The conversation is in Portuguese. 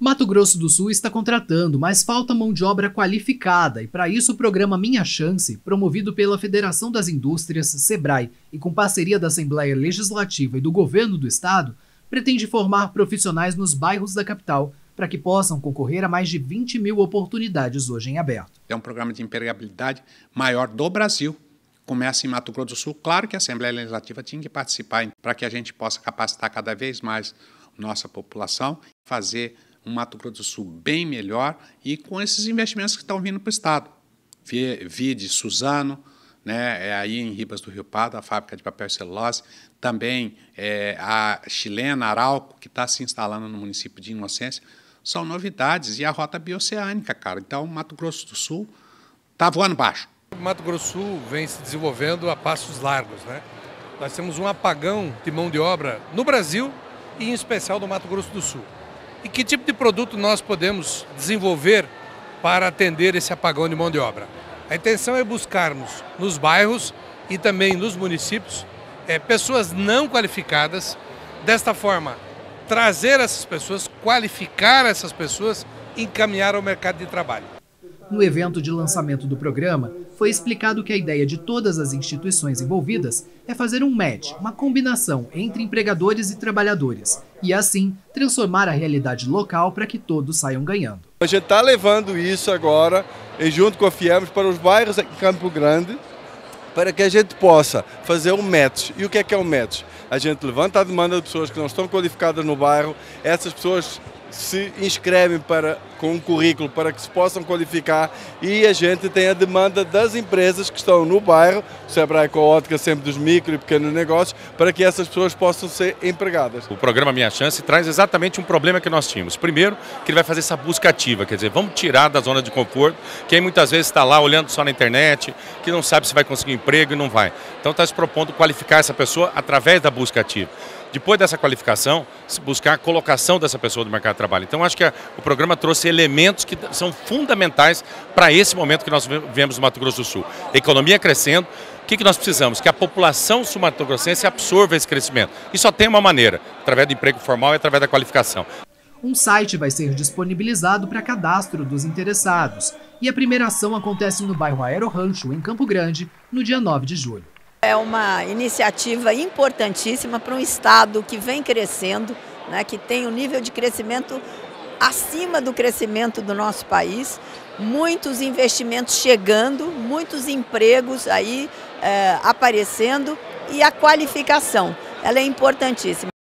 Mato Grosso do Sul está contratando, mas falta mão de obra qualificada e para isso o programa Minha Chance, promovido pela Federação das Indústrias, Sebrae e com parceria da Assembleia Legislativa e do Governo do Estado, pretende formar profissionais nos bairros da capital para que possam concorrer a mais de 20 mil oportunidades hoje em aberto. É um programa de empregabilidade maior do Brasil. Começa em Mato Grosso do Sul. Claro que a Assembleia Legislativa tinha que participar para que a gente possa capacitar cada vez mais nossa população, fazer um Mato Grosso do Sul bem melhor e com esses investimentos que estão vindo para o Estado. Vide Suzano, né, aí em Ribas do Rio Pardo, a fábrica de papel e celulose, também a chilena Arauco, que está se instalando no município de Inocência, são novidades, e a rota bioceânica, cara. Então, o Mato Grosso do Sul está voando baixo. O Mato Grosso do Sul vem se desenvolvendo a passos largos, né? Nós temos um apagão de mão de obra no Brasil e, em especial, no Mato Grosso do Sul. E que tipo de produto nós podemos desenvolver para atender esse apagão de mão de obra? A intenção é buscarmos nos bairros e também nos municípios pessoas não qualificadas, desta forma trazer essas pessoas, qualificar essas pessoas e encaminhar ao mercado de trabalho. No evento de lançamento do programa, foi explicado que a ideia de todas as instituições envolvidas é fazer um match, uma combinação entre empregadores e trabalhadores, e assim transformar a realidade local para que todos saiam ganhando. A gente está levando isso agora, junto com a FIEMS, para os bairros aqui em Campo Grande, para que a gente possa fazer um match. E o que é um match? A gente levanta a demanda de pessoas que não estão qualificadas no bairro, essas pessoas se inscrevem com um currículo para que se possam qualificar e a gente tem a demanda das empresas que estão no bairro, o Sebrae com a ótica sempre dos micro e pequenos negócios, para que essas pessoas possam ser empregadas. O programa Minha Chance traz exatamente um problema que nós tínhamos. Primeiro, que ele vai fazer essa busca ativa, quer dizer, vamos tirar da zona de conforto, quem muitas vezes está lá olhando só na internet, que não sabe se vai conseguir um emprego e não vai. Então está se propondo qualificar essa pessoa através da busca ativa. Depois dessa qualificação, buscar a colocação dessa pessoa do mercado de trabalho. Então, acho que o programa trouxe elementos que são fundamentais para esse momento que nós vivemos no Mato Grosso do Sul. A economia crescendo, o que nós precisamos? Que a população sul-mato-grossense absorva esse crescimento. E só tem uma maneira, através do emprego formal e através da qualificação. Um site vai ser disponibilizado para cadastro dos interessados. E a primeira ação acontece no bairro Aero Rancho, em Campo Grande, no dia 9 de julho. É uma iniciativa importantíssima para um estado que vem crescendo, né, que tem um nível de crescimento acima do crescimento do nosso país, muitos investimentos chegando, muitos empregos aí aparecendo e a qualificação, ela é importantíssima.